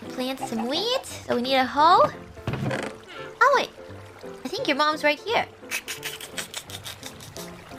Plant some wheat. So we need a hoe. Oh wait, I think your mom's right here.